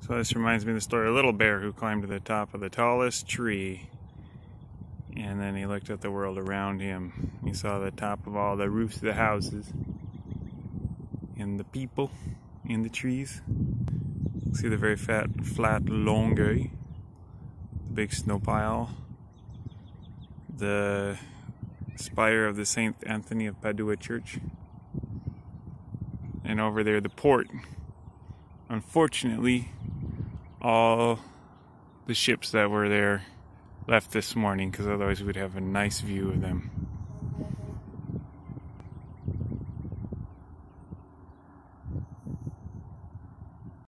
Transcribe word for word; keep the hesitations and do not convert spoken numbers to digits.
So this reminds me of the story of Little Bear who climbed to the top of the tallest tree, and then he looked at the world around him. He saw the top of all the roofs of the houses and the people in the trees. See the very fat, flat Longueuil, the big snow pile, the spire of the Saint Anthony of Padua Church, and over there the port. Unfortunately, all the ships that were there left this morning, because otherwise we'd have a nice view of them.